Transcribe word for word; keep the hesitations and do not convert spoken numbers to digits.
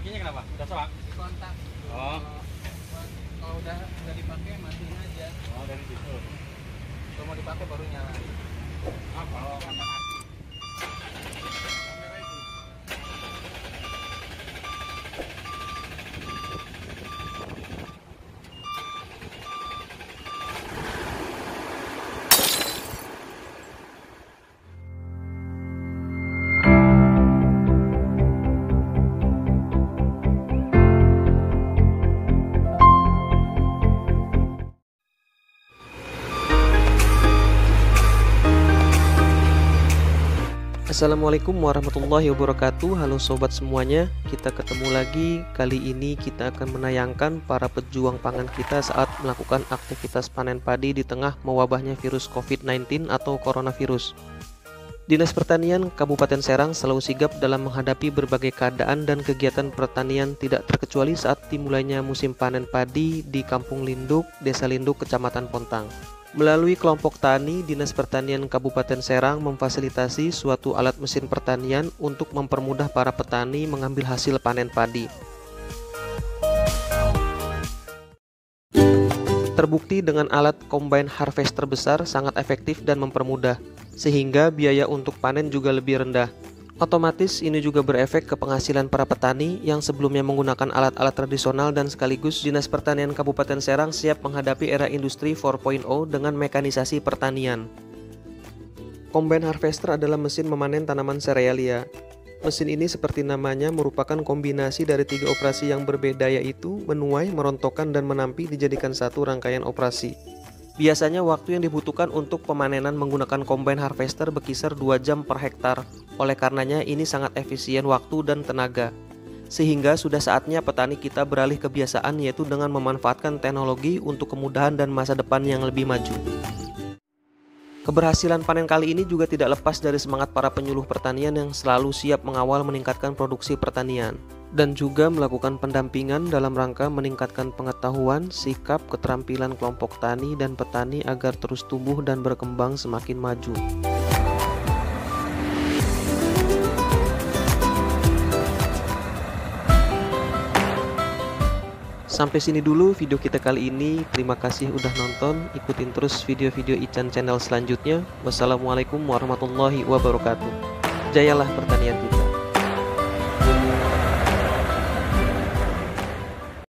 Makinya kenapa? Udah soak? Di kontak. Oh. Kalau udah udah dipakai matiin aja. Oh, dari situ. Kalau mau dipakai baru nyala. Ah, kalau kontak hati. Kamera itu. Assalamualaikum warahmatullahi wabarakatuh. Halo sobat semuanya, kita ketemu lagi. Kali ini kita akan menayangkan para pejuang pangan kita saat melakukan aktivitas panen padi di tengah mewabahnya virus covid sembilan belas atau coronavirus. Dinas Pertanian Kabupaten Serang selalu sigap dalam menghadapi berbagai keadaan dan kegiatan pertanian, tidak terkecuali saat dimulainya musim panen padi di Kampung Linduk, Desa Linduk, Kecamatan Pontang. Melalui kelompok tani, Dinas Pertanian Kabupaten Serang memfasilitasi suatu alat mesin pertanian untuk mempermudah para petani mengambil hasil panen padi. Terbukti dengan alat combine harvester besar sangat efektif dan mempermudah, sehingga biaya untuk panen juga lebih rendah. Otomatis ini juga berefek ke penghasilan para petani yang sebelumnya menggunakan alat-alat tradisional, dan sekaligus Dinas Pertanian Kabupaten Serang siap menghadapi era industri empat titik nol dengan mekanisasi pertanian. Combine harvester adalah mesin memanen tanaman serealia. Mesin ini seperti namanya merupakan kombinasi dari tiga operasi yang berbeda, yaitu menuai, merontokkan, dan menampi dijadikan satu rangkaian operasi. Biasanya waktu yang dibutuhkan untuk pemanenan menggunakan combine harvester berkisar dua jam per hektar. Oleh karenanya ini sangat efisien waktu dan tenaga. Sehingga sudah saatnya petani kita beralih kebiasaan, yaitu dengan memanfaatkan teknologi untuk kemudahan dan masa depan yang lebih maju. Keberhasilan panen kali ini juga tidak lepas dari semangat para penyuluh pertanian yang selalu siap mengawal meningkatkan produksi pertanian, dan juga melakukan pendampingan dalam rangka meningkatkan pengetahuan, sikap, keterampilan kelompok tani dan petani agar terus tumbuh dan berkembang semakin maju. Sampai sini dulu video kita kali ini. Terima kasih udah nonton. Ikutin terus video-video Ican Channel selanjutnya. Wassalamualaikum warahmatullahi wabarakatuh. Jayalah pertanian kita.